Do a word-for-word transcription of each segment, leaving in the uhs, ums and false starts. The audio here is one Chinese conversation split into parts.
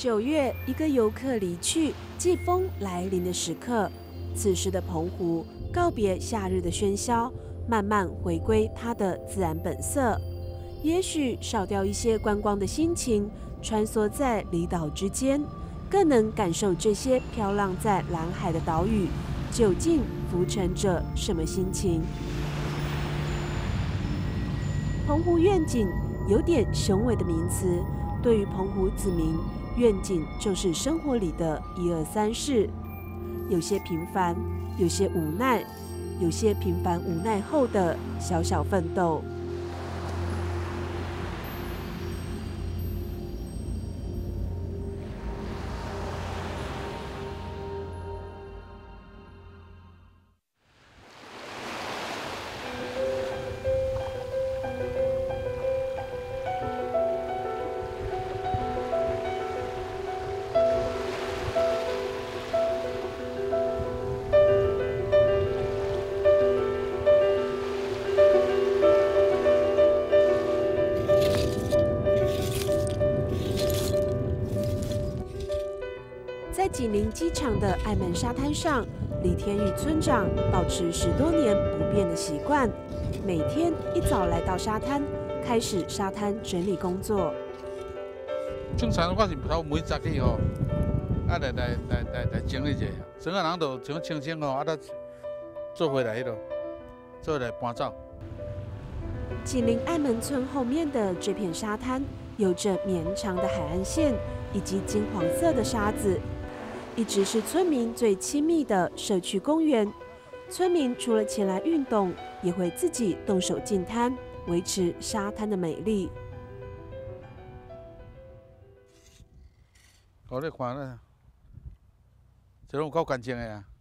九月，一个游客离去，季风来临的时刻。此时的澎湖告别夏日的喧嚣，慢慢回归它的自然本色。也许少掉一些观光的心情，穿梭在离岛之间，更能感受这些飘浪在蓝海的岛屿究竟浮沉着什么心情。澎湖愿景有点雄伟的名词，对于澎湖子民，愿景就是生活里的一二三事，有些平凡，有些无奈，有些平凡无奈后的小小奋斗。在紧邻机场的爱门沙滩上，李天宇村长保持十多年不变的习惯，每天一早来到沙滩，开始沙滩整理工作。 正常我是头每早起吼，啊来来来来来整理一下，整个人就像清清吼，啊来做回来迄落，做回来搬走。 紧邻爱门村后面的这片沙滩，有着绵长的海岸线以及金黄色的沙子。一直是村民最亲密的社区公园。村民除了前来运动，也会自己动手净滩，维持沙滩的美丽。 我咧看咧，这种够干净的啊！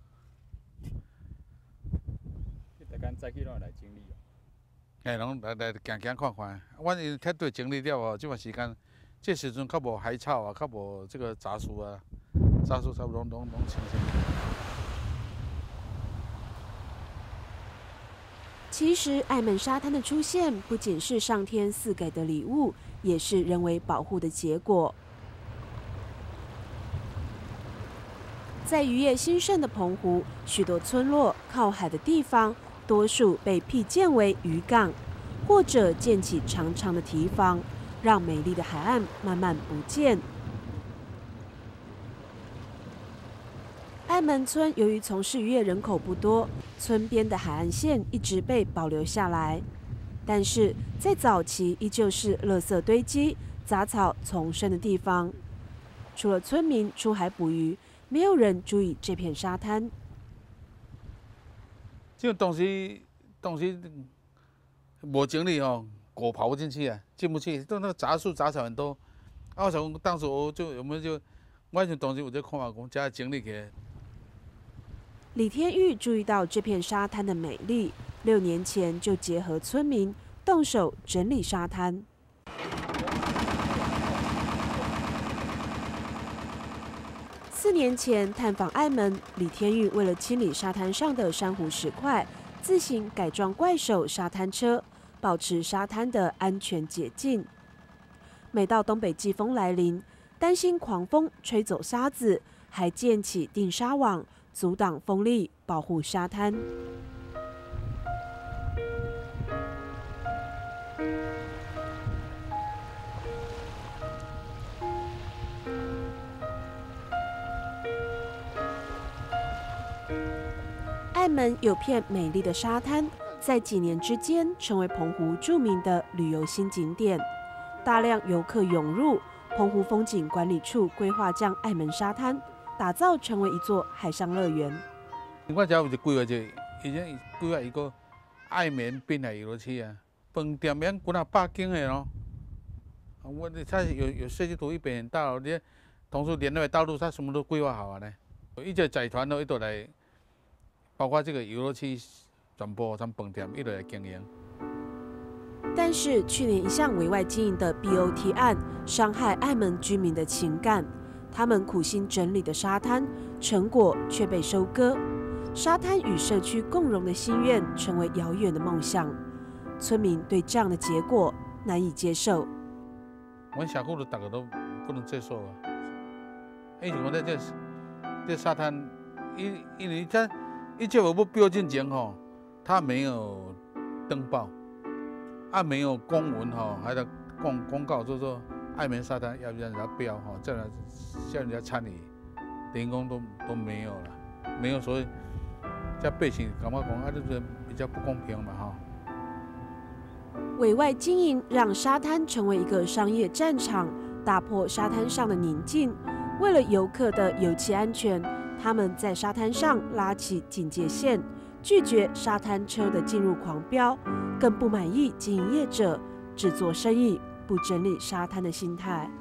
你逐天早起拢来整理哦？ 嘿，拢来来行行看看。阮因铁队整理了哦，这段时间，这时阵较无海草啊，较无这个杂树啊。杂树差不多拢拢清清。 其实，爱门沙滩的出现不仅是上天赐给的礼物，也是人为保护的结果。在渔业兴盛的澎湖，许多村落靠海的地方，多数被辟建为渔港，或者建起长长的堤防，让美丽的海岸慢慢不见。爱门村由于从事渔业人口不多，村边的海岸线一直被保留下来。但是在早期依旧是垃圾堆积、杂草丛生的地方。除了村民出海捕鱼，没有人注意这片沙滩。 这种东西东西无整理哦，狗跑不进去啊，进不去，都那个杂树杂草很多。啊，我想当时我就有没有就，我种东西我就看嘛，讲加整理起来。 李天玉注意到这片沙滩的美丽，六年前就结合村民动手整理沙滩。四年前探访爱门，李天玉为了清理沙滩上的珊瑚石块，自行改装怪手沙滩车，保持沙滩的安全洁净。每到东北季风来临，担心狂风吹走沙子，还建起定沙网，阻挡风力，保护沙滩。爱门有片美丽的沙滩，在几年之间成为澎湖著名的旅游新景点，大量游客涌入。澎湖风景管理处规划将爱门沙滩打造成为一座海上乐园。 我只有一规划就，已经规划一个爱门滨海游乐区啊，饭店免几啊百间的咯。我它有有设计图，一边很大，你同时连那个道路，它什么都规划好了呢。一直财团都一直来，包括这个游乐区全部咱饭店一直来经营。 但是去年一项委外经营的 B O T 案，伤害爱门居民的情感。他们苦心整理的沙滩，成果却被收割。沙滩与社区共荣的心愿，成为遥远的梦想。村民对这样的结果难以接受。 我社区都大家都不能接受啊。 伊是讲在这这沙滩，因因为这伊这有要标进前吼，他没有登报，啊没有公文吼，还得公公告，就说爱棉沙滩要不要人家标吼，叫人叫人家参与，连工都都没有了，没有，所以这百姓感觉讲啊，就是比较不公平嘛吼。 委外经营让沙滩成为一个商业战场，打破沙滩上的宁静。为了游客的游憩安全，他们在沙滩上拉起警戒线，拒绝沙滩车的进入狂飙，更不满意经营业者只做生意不整理沙滩的心态。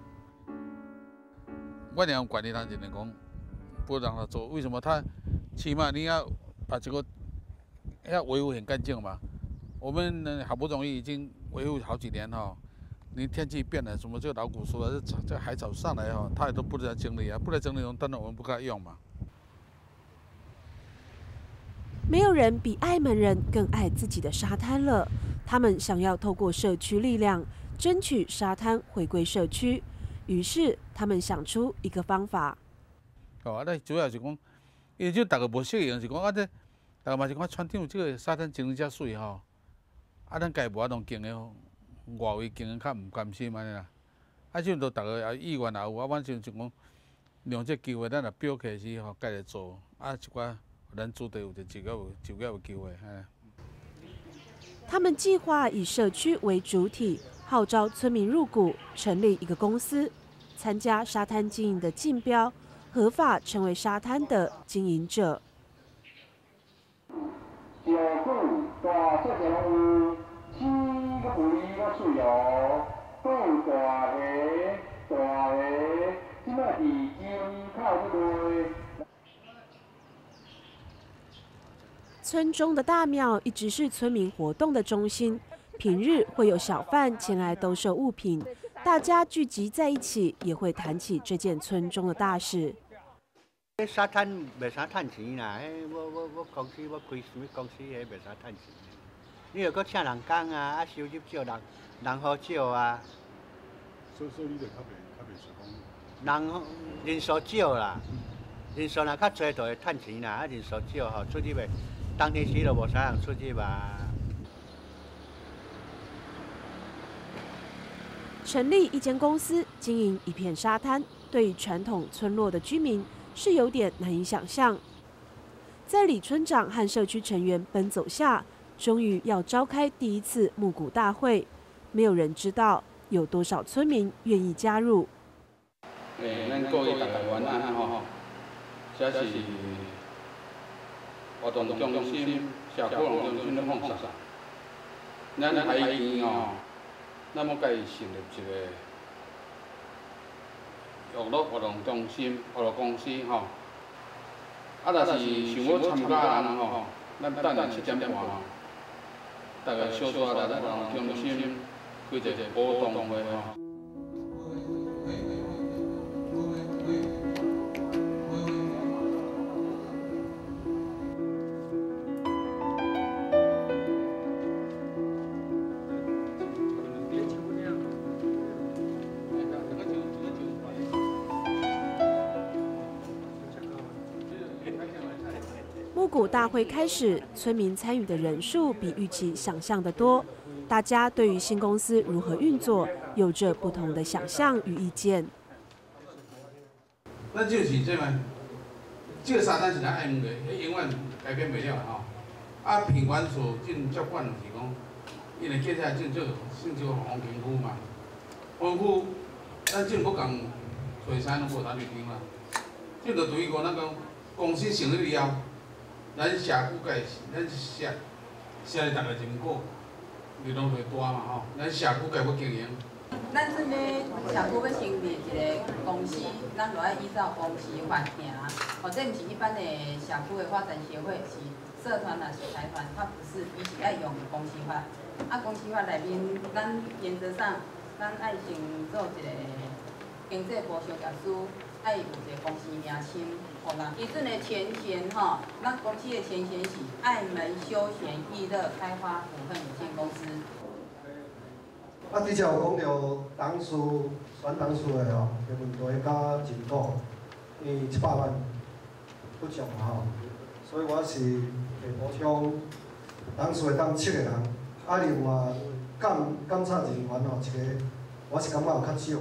我俩管理他只能讲不让他做，为什么？他起码你要把这个要维护很干净嘛。我们呢好不容易已经维护好几年哈。你天气变了，什么这个老古树啊，这这海草上来哈，它也都不来整理啊，不来整理，当然我们不给它用嘛。 没有人比爱门人更爱自己的沙滩了，他们想要透过社区力量争取沙滩回归社区，于是他们想出一个方法。 哦，啊，咱主要是讲，因为这大家无适应，是讲啊，这大家嘛是讲船长这个沙滩整理遮水吼，啊，咱家无法通经的吼。外围经营较唔甘心安尼啦，啊，即阵都大家也意愿也有，啊，阮就就讲利用这机会，咱也标起时吼，家己做，啊，一寡咱主地有就就有就有机会，哎。 他们计划以社区为主体，号召村民入股，成立一个公司，参加沙滩经营的竞标，合法成为沙滩的经营者。小股大社区。青个狐狸个水哦，都大个大个，即摆伫金靠这个。村中的大庙一直是村民活动的中心，平日会有小贩前来兜售物品，大家聚集在一起，也会谈起这件村中的大事。 沙滩袂啥趁钱啦，迄我我我公司我开什么公司，迄袂啥趁钱。你又搁请人工啊，啊收入少，人人好少啊。 所以所以你就较袂较袂是讲。 人人数少啦，人数若较侪就会趁钱啦，啊人数少吼出入袂，当天时就无啥人出入啊。 成立一间公司，经营一片沙滩，对于传统村落的居民是有点难以想象。在李村长和社区成员奔走下。终于要召开第一次募股大会，没有人知道有多少村民愿意加入。 诶，咱各位大家原啊吼，这是活动中心、社区活动中心的放啥？咱海边吼，咱要家己成立一个娱乐活动中心、娱乐公司吼。啊，若是想要参加的人吼，咱等下七点半吼。大概小大来咱中心开一个活动会吼。 募股大会开始，村民参与的人数比预期想象的多。大家对于新公司如何运作有着不同的想象与意见。 咱就是这嘛，这个沙滩是咱爱用的，永远改变不了吼。啊，品管所进接管是讲，因为接下来进做进做红评估嘛，评估咱进不讲水产拢无啥去评啦，这就等于讲那个公司成立了。咱社区界，咱社社里大家真好，力量就大嘛吼。咱社区界要经营。 咱这个社区要成立一个公司，咱就要依照公司法行，或者毋是一般的社区的发展协会，是社团还是财团，它不是，伊是爱用公司法。啊，公司法内面，咱原则上，咱爱先做一个经济部相关书，爱有一个公司名称。伊阵的前嫌吼，咱公司的前嫌是爱门休闲娱乐开发股份有限公司。 啊，之前有讲到董事选董事的吼，基本都甲真多。 诶一百万不奖嘛吼，所以我是会补充人数会当七个人，啊另外监监察人员吼一个，我是感觉有较少。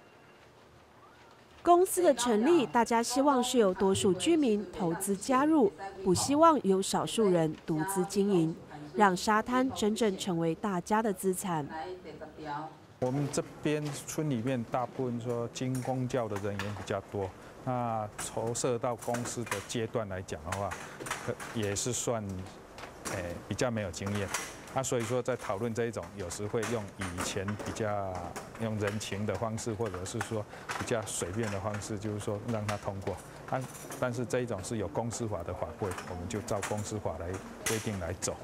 公司的成立，大家希望是由多数居民投资加入，不希望有少数人独资经营，让沙滩真正成为大家的资产。 我们这边村里面大部分说经公教的人员比较多，那投射到公司的阶段来讲的话，也是算，诶、欸、比较没有经验。 那、啊、所以说，在讨论这一种，有时会用以前比较用人情的方式，或者是说比较随便的方式，就是说让它通过。啊，但是这一种是有公司法的法规，我们就照公司法来规定来走。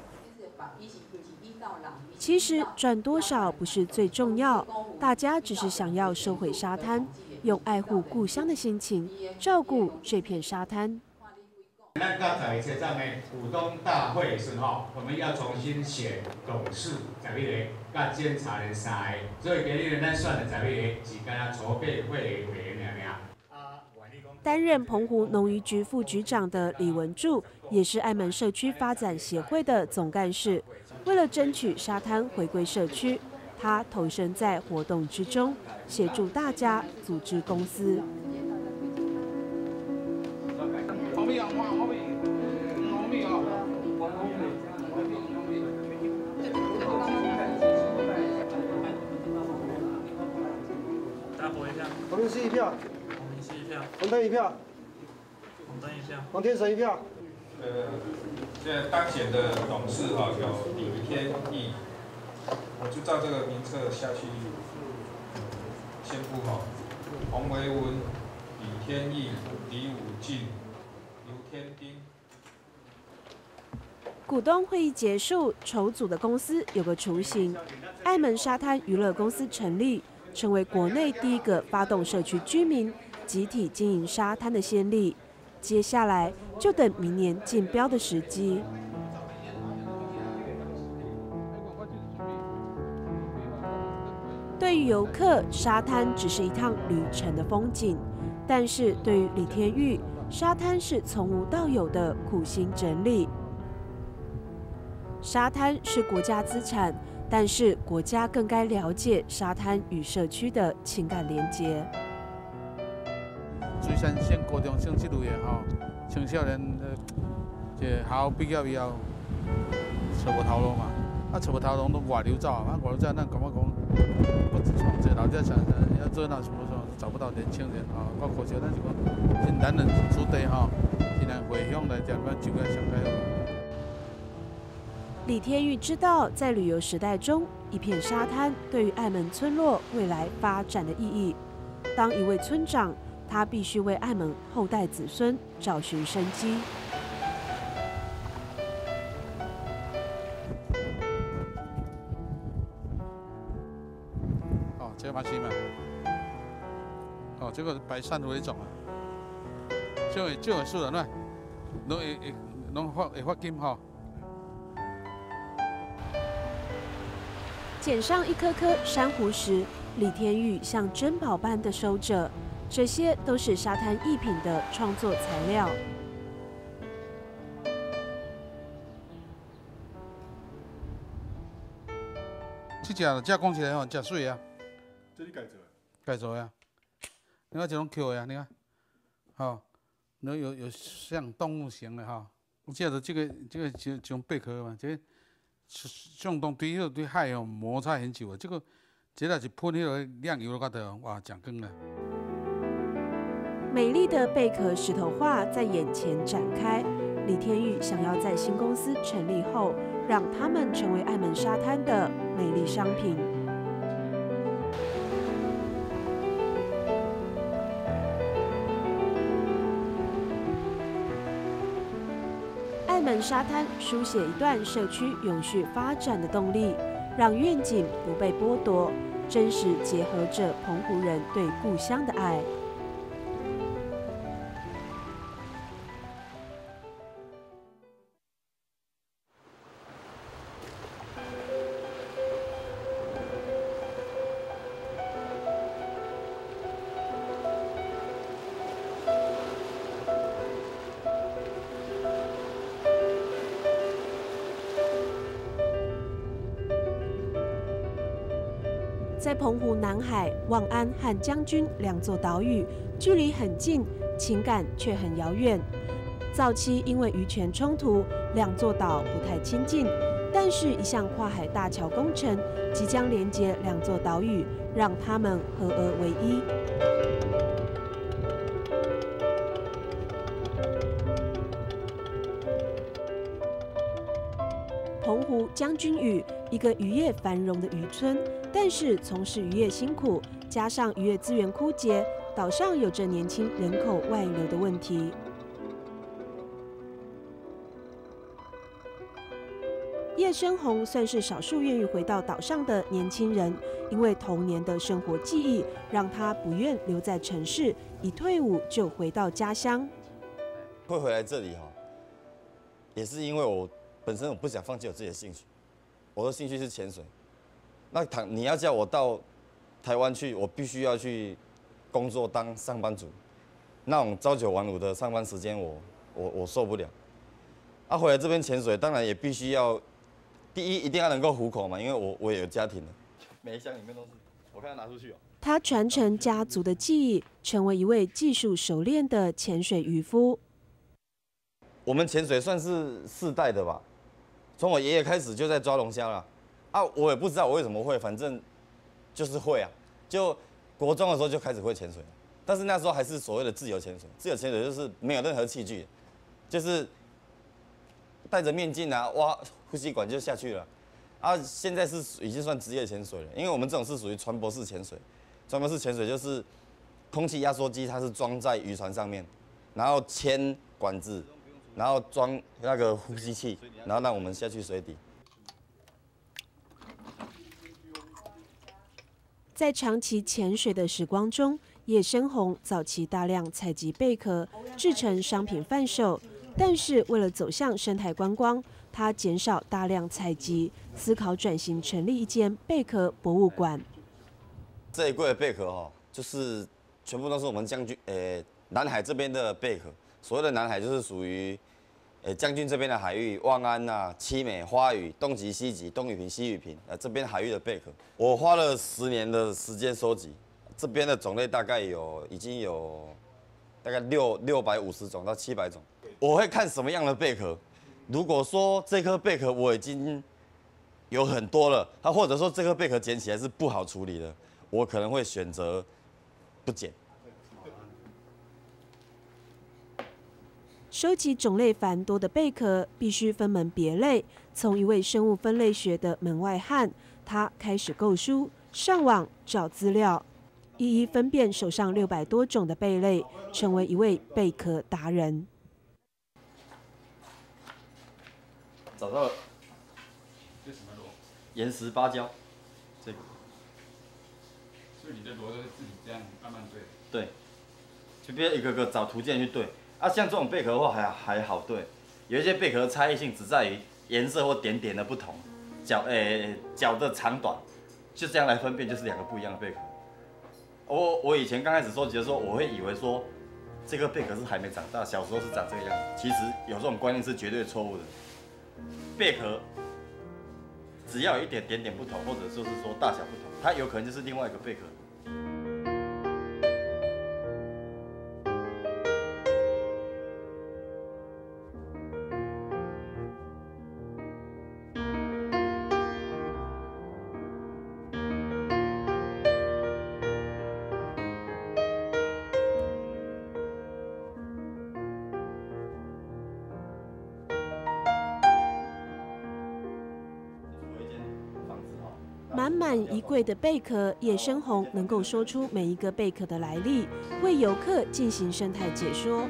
其实赚多少不是最重要，大家只是想要收回沙滩，用爱护故乡的心情照顾这片沙滩。 咱到十月七站的股东大会的时候，我们要重新选董事十一个，甲监察人三个，所以今日咱选了十一个，是干那筹备会的委员尔尔。 担任澎湖农渔局副局长的李文柱，也是爱门社区发展协会的总干事。为了争取沙滩回归社区，他投身在活动之中，协助大家组织公司。 后面啊，往后面，后面啊。 大家投一票。 黄明熙一票。 黄明熙一票。 黄登一票。 黄登一票。 黄天神一票。 呃，现在当选的董事哈有李天义，我就照这个名册下去宣布哈，洪维文、李天义、李武进。 股东会议结束，筹组的公司有个雏形。爱门沙滩娱乐公司成立，成为国内第一个发动社区居民集体经营沙滩的先例。接下来就等明年竞标的时机。对于游客，沙滩只是一趟旅程的风景；但是对于李天玉，沙滩是从无到有的苦心整理。 沙滩是国家资产，但是国家更该了解沙滩与社区的情感连结。 水产县高中生这类的吼，青少年呃，这校毕业以后找无头路嘛，啊找无头路都外流走啊，外流走咱感觉讲，不自创这老家想要热闹什么什么，找不到年轻人啊，包括像咱就讲，是男人子弟吼，现在回乡来讲，咱就该上该好。 李天玉知道，在旅游时代中，一片沙滩对于爱门村落未来发展的意义。当一位村长，他必须为爱门后代子孙找寻生机。 哦，这个嘛是嘛。哦，这个白珊瑚的种啊，这个这个树人呢，拢会会拢发会发金吼。 捡上一颗颗珊瑚石，李天玉像珍宝般的收着，这些都是沙滩艺品的创作材料。 这只这讲起来吼，真水啊！ 这是改做的。 改做呀，你看这种 Q 呀，你看，好，然后有有像动物型的哈，这个这个这个就种贝壳嘛，这个。 像当对迄个对海哦摩擦很久啊，这个这若是喷迄个亮油高头，哇，讲光了。 美丽的贝壳石头画在眼前展开。李天玉想要在新公司成立后，让他们成为爱门沙滩的美丽商品。爱门沙滩书写一段社区永续发展的动力，让愿景不被剥夺，真实结合着澎湖人对故乡的爱。 在澎湖南海、望安和将军两座岛屿，距离很近，情感却很遥远。早期因为渔权冲突，两座岛不太亲近，但是一项跨海大桥工程即将连接两座岛屿，让他们合而为一。澎湖将军屿，一个渔业繁荣的渔村，但是从事渔业辛苦，加上渔业资源枯竭，岛上有着年轻人口外流的问题。叶生红算是少数愿意回到岛上的年轻人，因为童年的生活记忆让他不愿留在城市，一退伍就回到家乡。 会回来这里哈，也是因为我本身我不想放弃我自己的兴趣，我的兴趣是潜水。那倘你要叫我到台湾去，我必须要去工作当上班族，那种朝九晚五的上班时间我，我我我受不了。啊，回来这边潜水，当然也必须要。第一，一定要能够糊口嘛，因为我我也有家庭了。每一箱里面都是，我看他拿出去哦。 他传承家族的技艺，成为一位技术熟练的潜水渔夫。 我们潜水算是世代的吧，从我爷爷开始就在抓龙虾了。啊，我也不知道我为什么会，反正就是会啊。就国中的时候就开始会潜水，但是那时候还是所谓的自由潜水。自由潜水就是没有任何器具，就是戴着面镜啊，挖呼吸管就下去了。啊，现在是已经算职业潜水了，因为我们这种是属于船舶式潜水。船舶式潜水就是空气压缩机，它是装在渔船上面，然后牵管子，然后装那个呼吸器，然后让我们下去水底。 在长期潜水的时光中，叶生红早期大量采集贝壳，制成商品贩售。但是为了走向生态观光，他减少大量采集，思考转型成立一间贝壳博物馆。 这一柜的贝壳哈，就是全部都是我们将军呃南海这边的贝壳。所谓的南海就是属于呃将军这边的海域，望安啊、七美、花屿、东极、西极、东屿坪、西屿坪，呃这边海域的贝壳，我花了十年的时间收集。这边的种类大概有已经有大概六六百五十种到七百种。我会看什么样的贝壳。如果说这颗贝壳我已经有很多了，它或者说这颗贝壳捡起来是不好处理的，我可能会选择不捡。 收集种类繁多的贝壳，必须分门别类。从一位生物分类学的门外汉，他开始购书、上网找资料，一一分辨手上六百多种的贝类，成为一位贝壳达人。 找到了， 这什么螺？ 岩石芭蕉，这个。 所以你的螺都是自己这样慢慢对。 对，就别一个个找图鉴去对。啊，像这种贝壳的话还还好对，有一些贝壳的差异性只在于颜色或点点的不同，角诶角的长短，就这样来分辨，就是两个不一样的贝壳。我我以前刚开始收集的时候，我会以为说这个贝壳是还没长大，小时候是长这个样子。其实有这种观念是绝对错误的。贝壳只要有一点点点不同，或者就是说大小不同，它有可能就是另外一个贝壳。 满满一柜的贝壳，叶生红能够说出每一个贝壳的来历，为游客进行生态解说。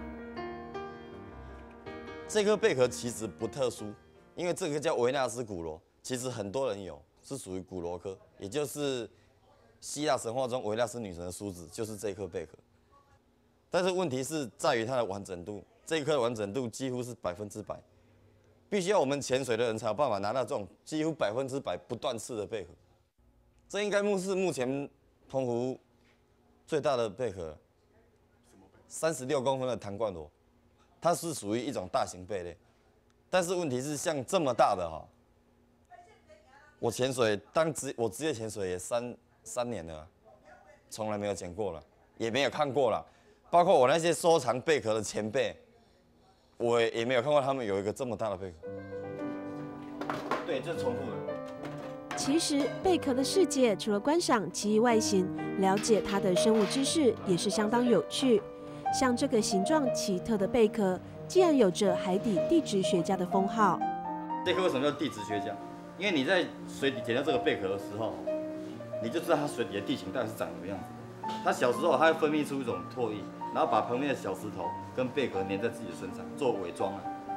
这颗贝壳其实不特殊，因为这个叫维纳斯古螺，其实很多人有，是属于古螺科，也就是希腊神话中维纳斯女神的梳子，就是这颗贝壳。但是问题是在于它的完整度，这一颗的完整度几乎是百分之百。必须要我们潜水的人才有办法拿到这种几乎百分之百不断翅的贝壳。这应该是目前澎湖最大的贝壳，三十六公分的弹冠螺，它是属于一种大型贝类。但是问题是，像这么大的哈， 我潜水当职我职业潜水也三三年了，从来没有捡过了，也没有看过了。包括我那些收藏贝壳的前辈，我也没有看过他们有一个这么大的贝壳。对，这是重复的。 其实贝壳的世界，除了观赏奇异外形，了解它的生物知识也是相当有趣。像这个形状奇特的贝壳，竟然有着海底地质学家的封号。 贝壳为什么叫地质学家？因为你在水底捡到这个贝壳的时候，你就知道它水底的地形大概是长什么样子。它小时候它会分泌出一种唾液，然后把旁边的小石头跟贝壳粘在自己的身上做伪装啊。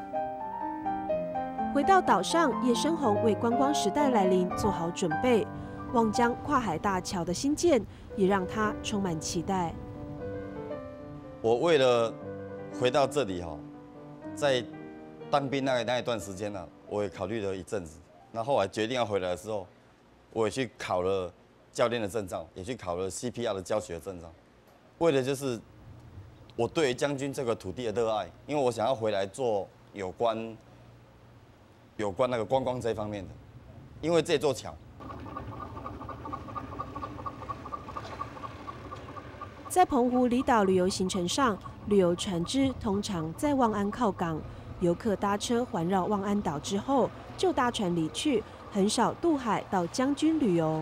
回到岛上，叶生宏为观光时代来临做好准备。望江跨海大桥的兴建也让他充满期待。 我为了回到这里哈，在当兵那那一段时间呢、啊，我也考虑了一阵子。那后来决定要回来的时候，我也去考了教练的证照，也去考了 C P R 的教学的证照，为的就是我对于将军这个土地的热爱，因为我想要回来做有关有关那个观光这一方面的，因为这座桥。 在澎湖离岛旅游行程上，旅游船只通常在望安靠港，游客搭车环绕望安岛之后，就搭船离去，很少渡海到将军旅游。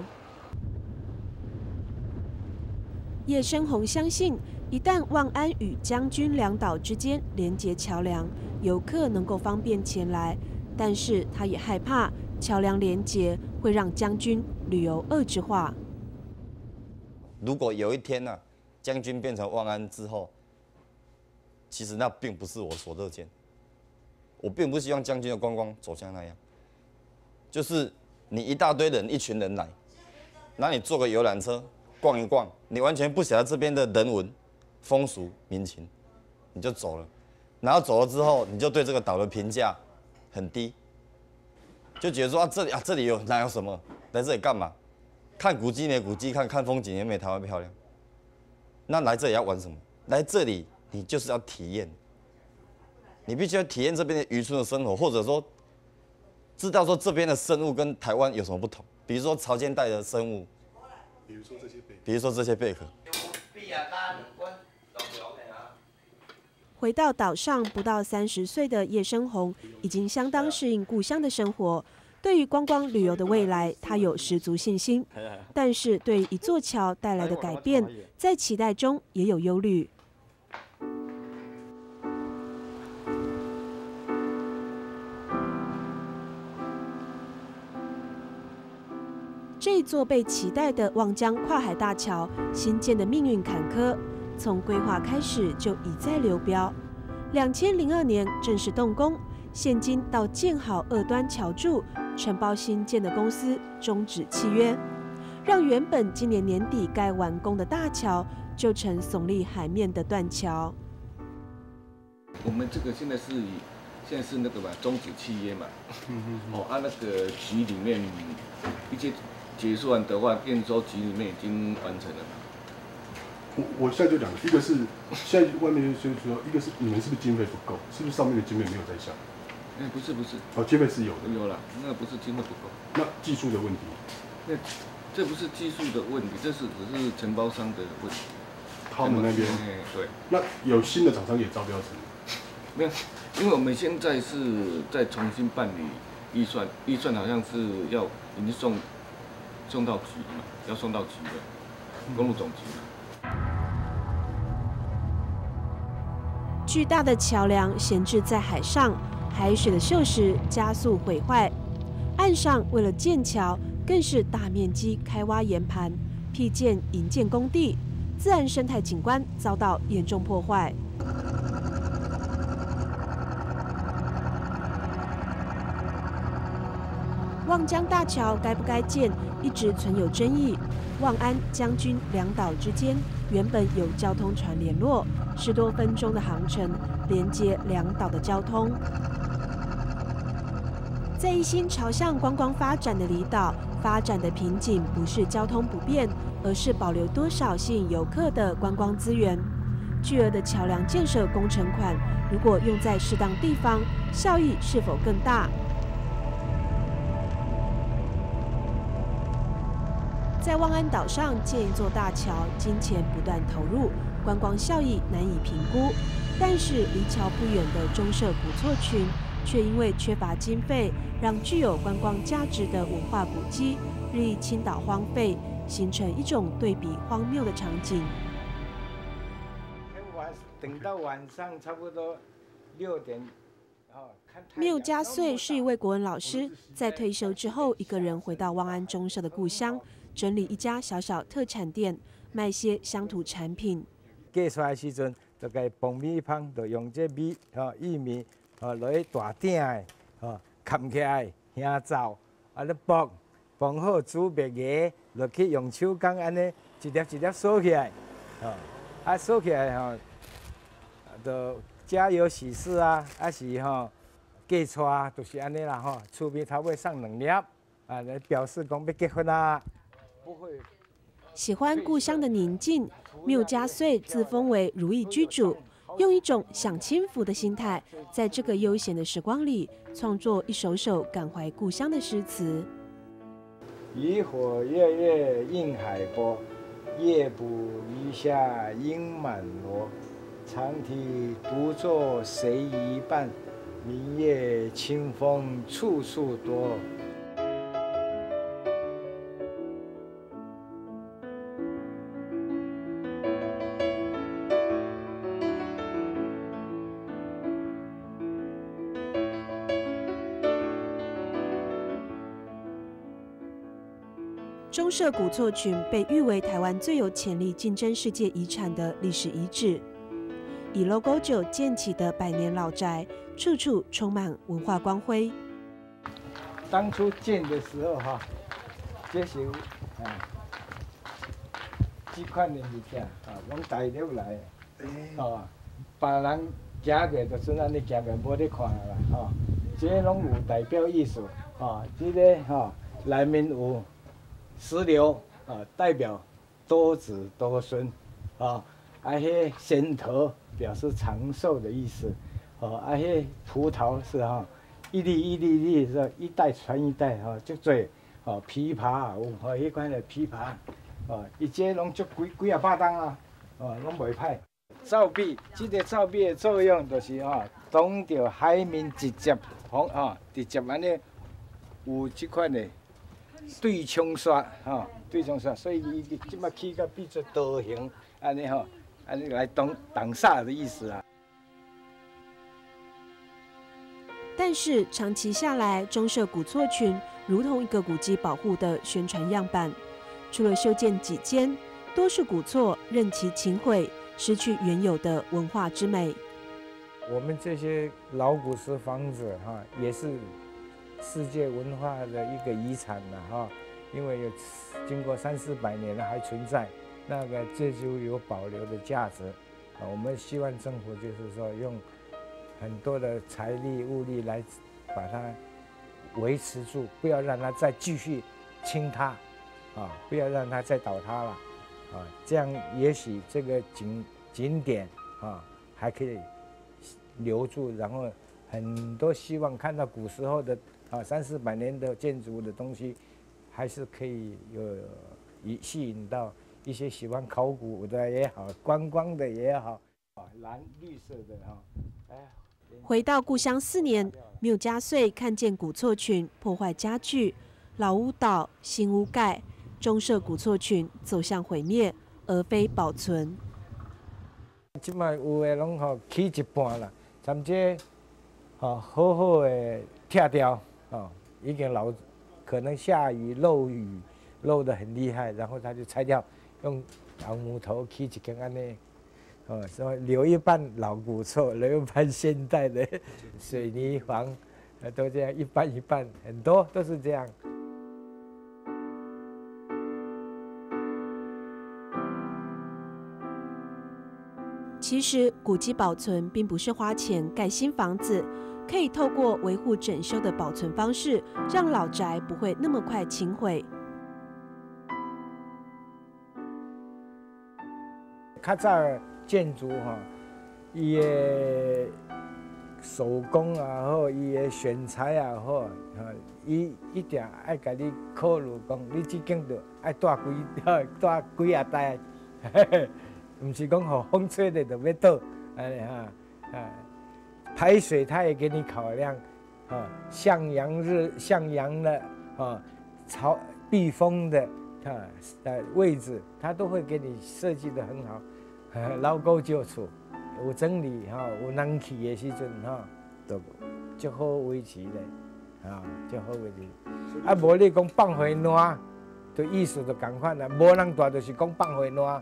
叶生宏相信，一旦望安与将军两岛之间连接桥梁，游客能够方便前来。但是他也害怕桥梁连接会让将军旅游恶质化。 如果有一天呢、啊，将军变成望安之后，其实那并不是我所乐见。我并不希望将军的观光走向那样，就是你一大堆人，一群人来，然后你坐个游览车逛一逛，你完全不晓得这边的人文、风俗民情，你就走了。然后走了之后，你就对这个岛的评价很低，就觉得说啊这里啊这里有哪有什么，来这里干嘛？看古迹没古迹看，看风景也没台湾漂亮。那来这里要玩什么？来这里你就是要体验，你必须要体验这边的渔村的生活，或者说知道说这边的生物跟台湾有什么不同。比如说潮间带的生物， 比如说这些贝， 比如说这些贝壳。 回到岛上不到三十岁的叶生宏，已经相当适应故乡的生活。对于观光旅游的未来，他有十足信心。但是对于一座桥带来的改变，在期待中也有忧虑。这座被期待的望江跨海大桥新建的命运坎坷。从规划开始就已在流标，两千零二年正式动工，现今到建好二端桥柱，承包新建的公司终止契约，让原本今年年底该完工的大桥就成耸立海面的断桥。 我们这个现在是现在是那个嘛终止契约嘛，哦，按、啊、那个局里面一些结算的话，验收局里面已经完成了嘛。 我我现在就讲，一个是现在外面就是说，一个是你们是不是经费不够？是不是上面的经费没有在下？ 哎、欸，不是不是， 哦，经费是有的， 有了，那个不是经费不够， 那技术的问题， 那这不是技术的问题，这是只是承包商的问题。 他们那边， 哎、欸，对， 那有新的厂商也招标成？ 没有，因为我们现在是在重新办理预算，预算好像是要已经送送到局嘛，要送到局的公路总局嘛。 巨大的桥梁闲置在海上，海水的锈蚀加速毁坏。岸上为了建桥，更是大面积开挖岩盘，辟建营建工地，自然生态景观遭到严重破坏。望江大桥该不该建，一直存有争议。望安、将军两岛之间原本有交通船联络，十多分钟的航程连接两岛的交通。在一心朝向观光发展的离岛，发展的瓶颈不是交通不便，而是保留多少吸引游客的观光资源。巨额的桥梁建设工程款，如果用在适当地方，效益是否更大？ 在望安岛上建一座大桥，金钱不断投入，观光效益难以评估。但是离桥不远的中社古厝群，却因为缺乏经费，让具有观光价值的文化古迹日益倾倒荒废，形成一种对比荒谬的场景。 等到晚上差不多六点。 缪家穗是一位国文老师，在退休之后，一个人回到望安中社的故乡，整理一家小小特产店，卖些乡土产品。 嫁出来时阵，就该爆米香，就用这米、吼玉米，吼落去大鼎的，吼砍起来，香皂，啊咧爆，爆好煮白牙，落去用手工安尼一粒一粒锁起来，吼啊锁起来吼，就。 家有喜事啊，还是吼嫁娶啊，就是安尼啦吼。厝边头尾送两粒，啊来表示讲要结婚啊。不会。 喜欢故乡的宁静，缪家穗自封为如意居主，用一种享清福的心态，在这个悠闲的时光里，创作一首首感怀故乡的诗词。 渔火跃跃映海波，夜捕鱼虾应满罗。 长堤独坐谁一半？明月清风处处多。 中社古厝群被誉为台湾最有潜力竞争世界遗产的历史遗址。 以 logo 酒建起的百年老宅，处处充满文化光辉。 当初建的时候哈，这是啊，这款的物件啊，拢带入来的，哦，别人行过就算安尼行过，无咧看啦，吼。这拢有代表意思，哦，这个吼内面有石榴，啊，代表多子多孙，啊，啊，迄仙桃。 表示长寿的意思，哦，啊，迄葡萄是哈，一粒一粒粒是一代传一代哈，就做哦，枇杷有哦，迄款的枇杷，哦，伊这拢足几几啊百担啊，哦，拢袂歹。造币，这个造币的作用就是吼，挡着海面直接防哦，直接安尼有这款的对冲刷吼，对冲刷，所以伊即马起个变做刀形安尼吼。 啊，你来挡挡煞的意思啊。 但是长期下来，中社古厝群如同一个古迹保护的宣传样板，除了修建几间，多数古厝任其倾毁，失去原有的文化之美。 我们这些老古式房子哈，也是世界文化的一个遗产了哈，因为有经过三四百年了还存在。 那个这就有保留的价值，啊，我们希望政府就是说用很多的财力物力来把它维持住，不要让它再继续倾塌，啊，不要让它再倒塌了，啊，这样也许这个景景点啊还可以留住，然后很多希望看到古时候的啊三四百年的建筑的东西，还是可以有以吸引到。 一些喜欢考古的也好，观光的也好，啊，蓝绿色的哈，哎。 回到故乡四年，缪家穗看见古厝群破坏家具，老屋倒，新屋盖，中社古厝群走向毁灭，而非保存。 即卖有诶拢吼起一半啦，咱这吼好好诶拆掉，哦，已经老，可能下雨漏雨漏得很厉害，然后他就拆掉。 用老木头起一间安尼，哦，所以留一半老古厝，留一半现代的水泥房，都这样一半一半，很多都是这样。 其实古迹保存并不是花钱盖新房子，可以透过维护整修的保存方式，让老宅不会那么快倾毁。 较早建筑哈，伊的手工也好，伊的选材也好，哈，伊一定爱甲你考虑讲，你即间着爱带几带几啊代，嘿嘿，毋是讲互风吹的就要倒，安尼哈，啊，排水它也给你考量，啊，向阳日向阳的啊，朝避风的啊的位置，它都会给你设计得很好，呃，老古旧厝。有整理哈，有人去的时阵哈，都足好维持咧，啊，足好维持。啊，无你讲放回烂，就意思就共款啦。无人大就是讲放回烂。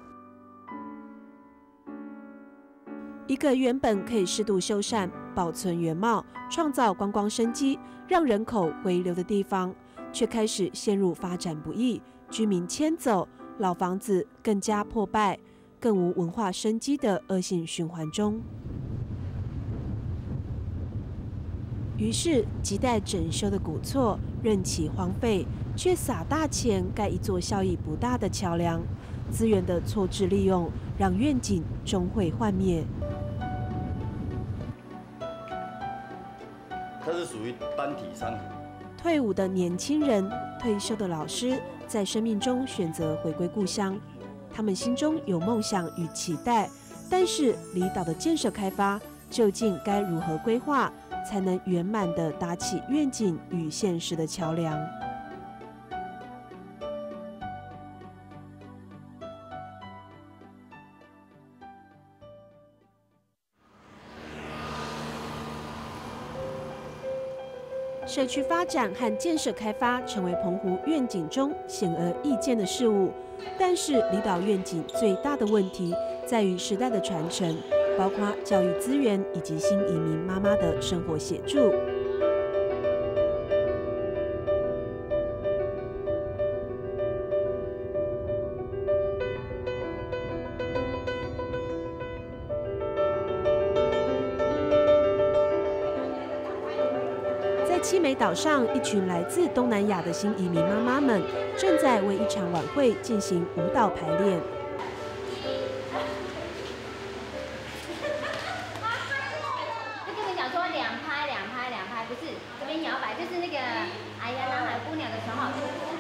一个原本可以适度修缮、保存原貌、创造观光生机、让人口回流的地方，却开始陷入发展不易、居民迁走、老房子更加破败。更无文化生机的恶性循环中，于是亟待整修的古厝任其荒废，却撒大钱盖一座效益不大的桥梁。资源的错置利用，让愿景终会幻灭。 它是属于单体山。 退伍的年轻人、退休的老师，在生命中选择回归故乡。他们心中有梦想与期待，但是离岛的建设开发究竟该如何规划，才能圆满地搭起愿景与现实的桥梁？社区发展和建设开发成为澎湖愿景中显而易见的事物，但是离岛愿景最大的问题在于时代的传承，包括教育资源以及新移民妈妈的生活协助。七美岛上，一群来自东南亚的新移民妈妈们正在为一场晚会进行舞蹈排练。 就跟你讲说两拍两拍两拍，不是这边摇摆，就是那个哎呀男孩姑娘的小好处。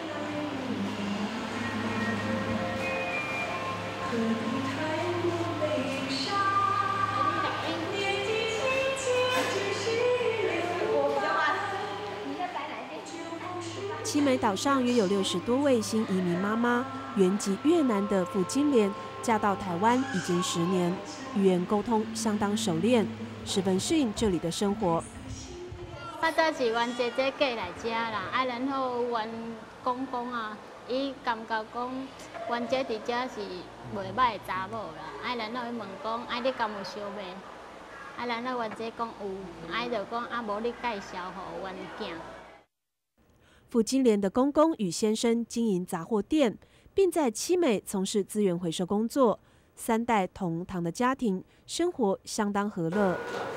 七美岛上约有六十多位新移民妈妈，原籍越南的傅金莲嫁到台湾已经十年，语言沟通相当熟练，十分适应这里的生活。 我早是阮姐姐嫁来遮啦，啊，然后阮公公啊，伊感觉讲阮姐伫遮是袂歹的查某啦，啊，然后伊问讲，啊，你敢有相骂？啊，然后阮姐讲有，啊，伊就讲啊，无你介绍互阮囝。 傅金莲的公公与先生经营杂货店，并在七美从事资源回收工作，三代同堂的家庭生活相当和乐。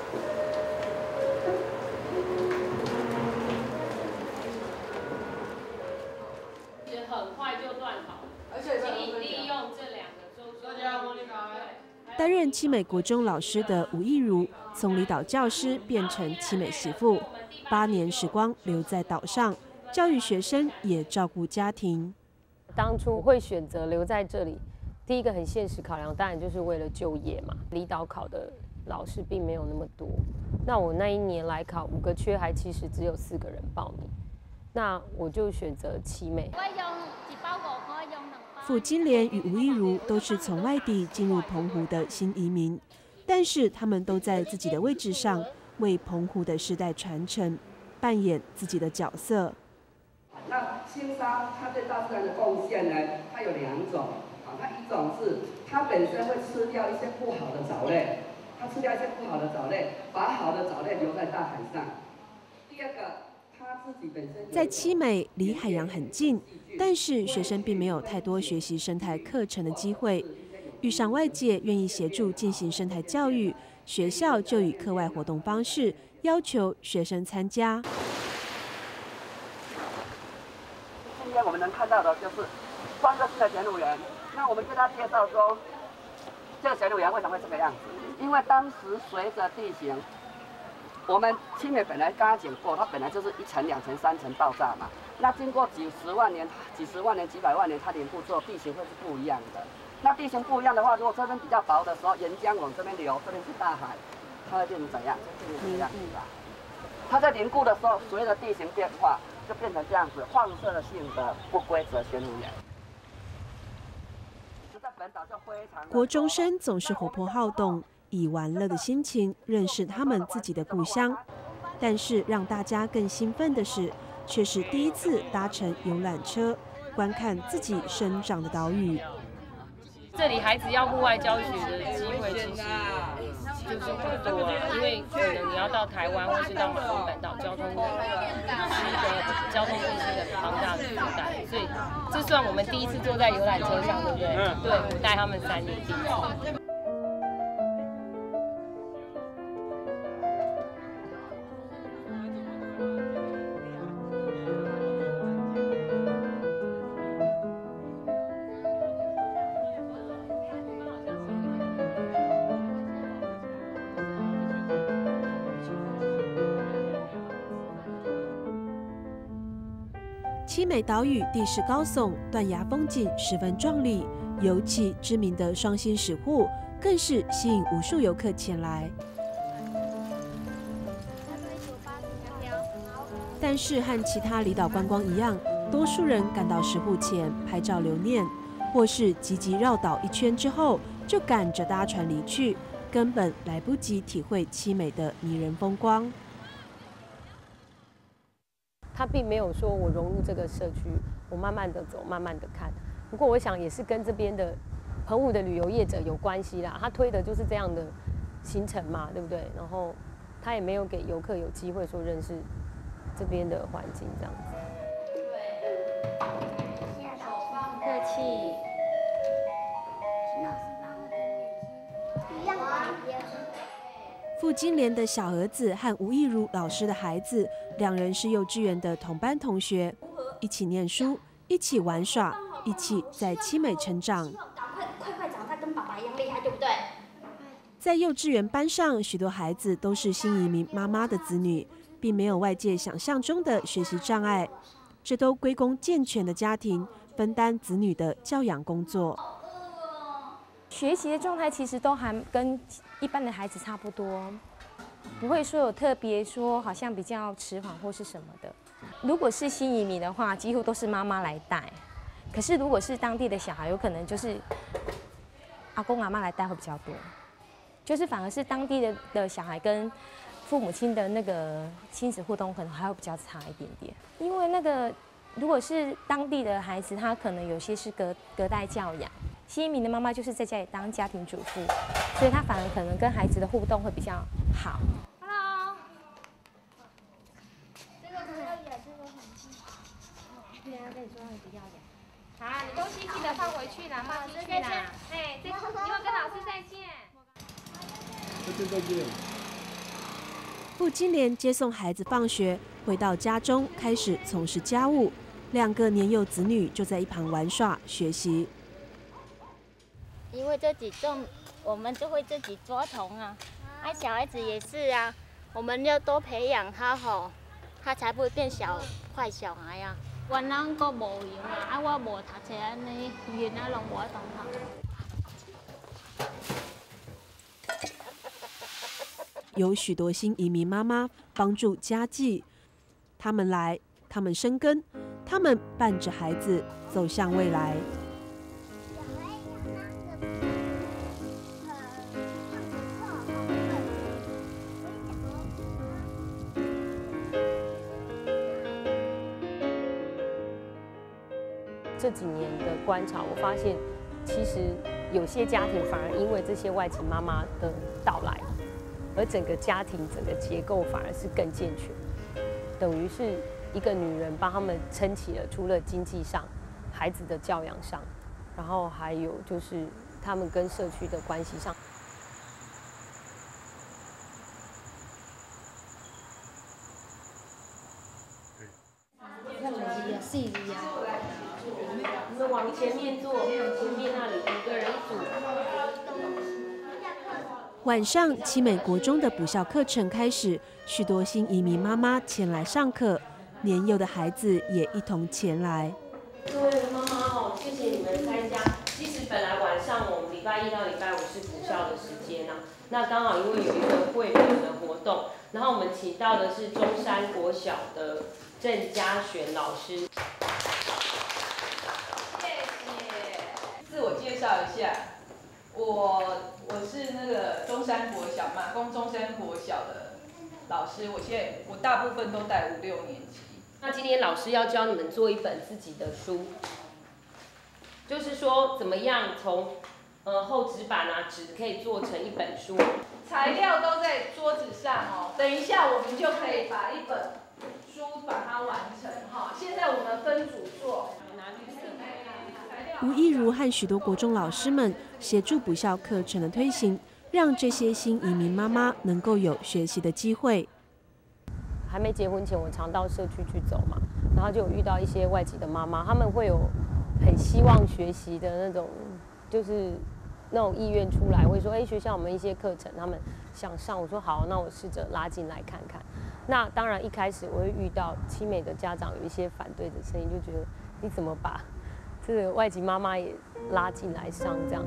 很快就断好，而且可以利用这两个周周。大家莫妮卡。 担任七美国中老师的吴亦如，从离岛教师变成七美媳妇，八年时光留在岛上。教育学生也照顾家庭。 当初会选择留在这里，第一个很现实考量，当然就是为了就业嘛。离岛考的老师并没有那么多，那我那一年来考五个缺，还其实只有四个人报名，那我就选择七美。 傅金莲与吴亦如都是从外地进入澎湖的新移民，但是他们都在自己的位置上为澎湖的世代传承扮演自己的角色。 那青沙它对大自然的贡献呢，它有两种，啊，它一种是它本身会吃掉一些不好的藻类，它吃掉一些不好的藻类，把好的藻类留在大海上。第二个，它自己本身在七美离海洋很近，但是学生并没有太多学习生态课程的机会。遇上外界愿意协助进行生态教育，学校就以课外活动方式要求学生参加。 今天我们能看到的就是关个新的潜入员。那我们跟他介绍说，这个潜入员为什么会这个样子？因为当时随着地形我们七美本来刚刚讲过，它本来就是一层、两层、三层爆炸嘛。那经过几十万年、几十万年、几百万年，它凝固之后，地形会是不一样的。那地形不一样的话，如果这边比较薄的时候，岩浆往这边流，这边是大海，它会变成怎样？就变成这样子吧。它在凝固的时候，随着地形变化，就变成这样子，放射性的不规则悬浮岩。 国中生总是活泼好动，以玩乐的心情认识他们自己的故乡。但是让大家更兴奋的是，却是第一次搭乘游览车，观看自己生长的岛屿。 这里孩子要户外教学的机会其实就是不多啊，因为可能你要到台湾或是到马公半岛，交通是一个交通是一个庞大的负担，所以这算我们第一次坐在游览车上，对不对？嗯。对，我带他们三年第一次。 七美岛屿地势高耸，断崖风景十分壮丽，尤其知名的双星石户更是吸引无数游客前来。但是和其他离岛观光一样，多数人赶到石户前拍照留念，或是急急绕岛一圈之后就赶着搭船离去，根本来不及体会七美的迷人风光。 他并没有说我融入这个社区，我慢慢的走，慢慢的看。不过我想也是跟这边的澎湖的旅游业者有关系啦，他推的就是这样的行程嘛，对不对？然后他也没有给游客有机会说认识这边的环境这样子。 客气。 傅金莲的小儿子和吴亦如老师的孩子，两人是幼稚园的同班同学，一起念书，一起玩耍，一起在七美成长。 快快快长大，跟爸爸一样厉害，对不对？ 在幼稚园班上，许多孩子都是新移民妈妈的子女，并没有外界想象中的学习障碍，这都归功健全的家庭分担子女的教养工作。 学习的状态其实都还跟一般的孩子差不多，不会说有特别说好像比较迟缓或是什么的。如果是新移民的话，几乎都是妈妈来带。可是如果是当地的小孩，有可能就是阿公阿嬷来带会比较多，就是反而是当地的的小孩跟父母亲的那个亲子互动可能还会比较差一点点，因为那个如果是当地的孩子，他可能有些是隔隔代教养。新移民的妈妈就是在家里当家庭主妇，所以她反而可能跟孩子的互动会比较好。 Hello， 这个不要演，这个很轻。对啊，跟你说很不要演。好，你东西记得放回去啦，放进去啦。哎，再，你要跟老师再见。 再见再见。 傅金莲接送孩子放学，回到家中开始从事家务，两个年幼子女就在一旁玩耍学习。 因为自己种，我们就会自己抓虫啊。啊，小孩子也是啊，我们要多培养他吼，他才不会变小坏小孩啊。我啷个无用啊？啊，我无读册安尼，原来拢无同学。 有许多新移民妈妈帮助家计，他们来，他们生根，他们伴着孩子走向未来。 这几年的观察，我发现其实有些家庭反而因为这些外籍妈妈的到来，而整个家庭整个结构反而是更健全，等于是一个女人帮他们撑起了除了经济上、孩子的教养上，然后还有就是他们跟社区的关系上。你们往前面坐，前面那里五个人组。 晚上，七美国中的补校课程开始，许多新移民妈妈前来上课，年幼的孩子也一同前来。 各位妈妈哦，谢谢你们参加。其实本来晚上我们礼拜一到礼拜五是补校的时间啊，那刚好因为有一个绘本的活动，然后我们请到的是中山国小的郑嘉璇老师。谢谢。自我介绍一下，我我是那个中山国小马公中山国小的老师，我现在我大部分都带五六年级。 那今天老师要教你们做一本自己的书，就是说怎么样从呃厚纸板啊纸可以做成一本书。 材料都在桌子上哦，等一下我们就可以把一本书把它完成哈。现在我们分组做。 吴一如和许多国中老师们协助补校课程的推行，让这些新移民妈妈能够有学习的机会。 还没结婚前，我常到社区去走嘛，然后就有遇到一些外籍的妈妈，他们会有很希望学习的那种，就是那种意愿出来，会说，哎，学校我们一些课程他们想上，我说好，那我试着拉进来看看。那当然一开始我会遇到七美的家长有一些反对的声音，就觉得你怎么把这个外籍妈妈也拉进来上这样？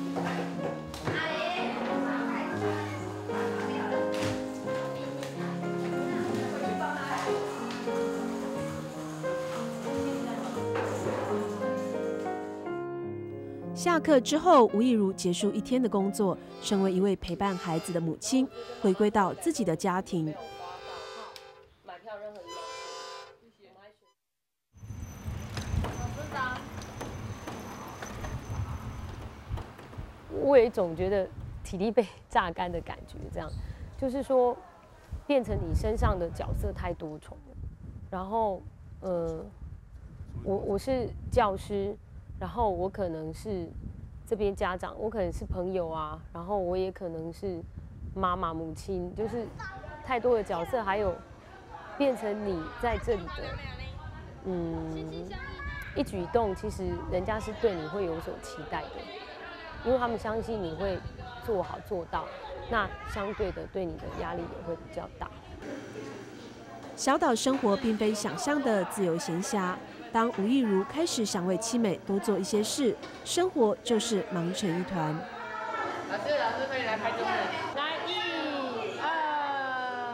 下课之后，吴亦如结束一天的工作，成为一位陪伴孩子的母亲，回归到自己的家庭。 买票任何一我有一种觉得体力被榨干的感觉，这样就是说，变成你身上的角色太多重了。然后，呃，我我是教师。然后我可能是这边家长，我可能是朋友啊，然后我也可能是妈妈、母亲，就是太多的角色，还有变成你在这里的，嗯，一举一动，其实人家是对你会有所期待的，因为他们相信你会做好做到，那相对的对你的压力也会比较大。 小岛生活并非想象的自由闲暇。当吴亦如开始想为七美多做一些事，生活就是忙成一团。 老师，老师可以来拍照吗？来，一、二。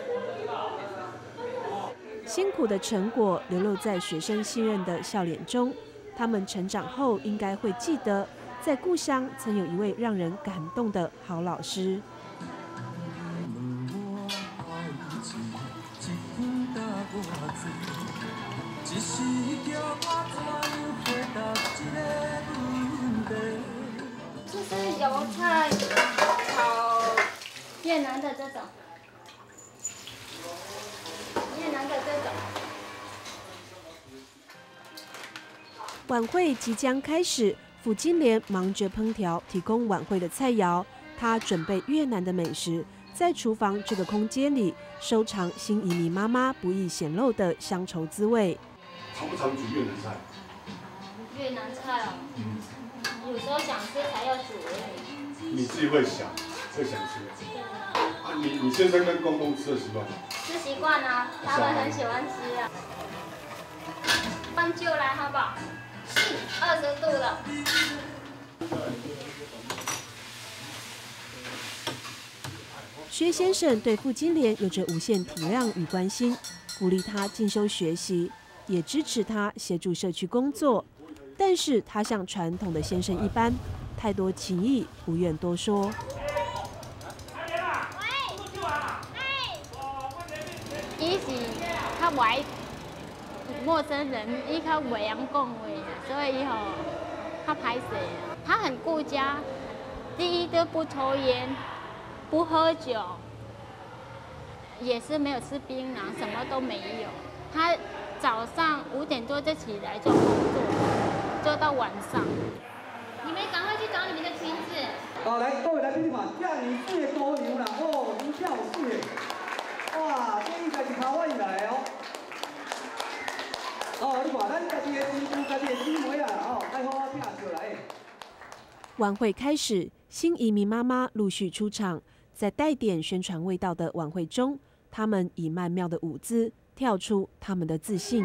辛苦的成果流露在学生信任的笑脸中，他们成长后应该会记得，在故乡曾有一位让人感动的好老师。 这是油菜炒越南的这种，越南的这种。 晚会即将开始，傅金莲忙着烹调提供晚会的菜肴，她准备越南的美食，在厨房这个空间里收藏新移民妈妈不易显露的乡愁滋味。 常不常煮越南菜？ 越南菜哦，嗯，有时候想吃才要煮而已。 你自己会想，会想吃。啊，你你先生跟公公吃的习惯吗？ 吃习惯啊，他们很喜欢吃啊。放酒来好不好？是，二十度了。 薛先生对傅金莲有着无限体谅与关心，鼓励他进修学习，也支持他协助社区工作。但是他像传统的先生一般，太多情谊不愿多说。 伊是较袂陌生人，伊较袂晓讲话，所以吼较歹势。他很顾家，第一就不抽烟，不喝酒，也是没有吃槟榔，什么都没有。他早上五点多就起来做工作，做到晚上。你们赶快去找你们的裙子。 好，来，各位来宾们，这年纪的姑娘啦，哦，真正有水的。哇，这应该是头发来哦。哦，你看咱家己的衣服、家己的姊妹啊，哦，爱好好拼出来。 晚会开始， 新移民妈妈陆续出场，在带点宣传味道的晚会中，她们以曼妙的舞姿跳出她们的自信。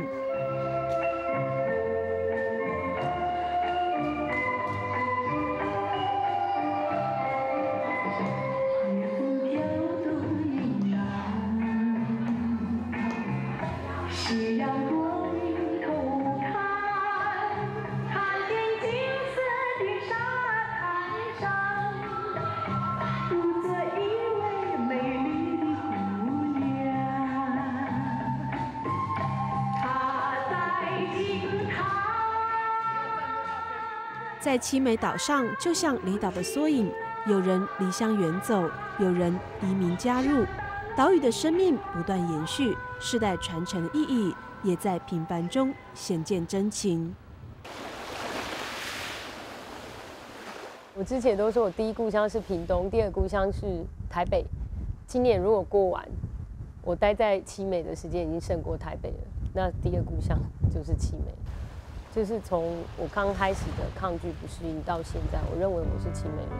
在七美岛上，就像离岛的缩影，有人离乡远走，有人移民加入，岛屿的生命不断延续，世代传承的意义也在平凡中显见真情。 我之前都说我第一故乡是屏东，第二故乡是台北。今年如果过完，我待在七美的时间已经胜过台北了，那第二故乡就是七美。就是从我刚开始的抗拒不适应到现在，我认为我是七美人。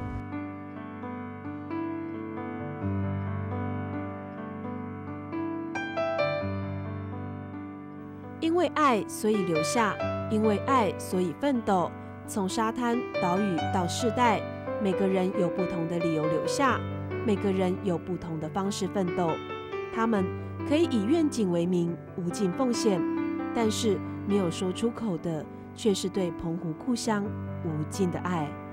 因为爱，所以留下；因为爱，所以奋斗。从沙滩、岛屿到世代，每个人有不同的理由留下，每个人有不同的方式奋斗。他们可以以愿景为名，无尽奉献，但是没有说出口的，却是对澎湖故乡无尽的爱。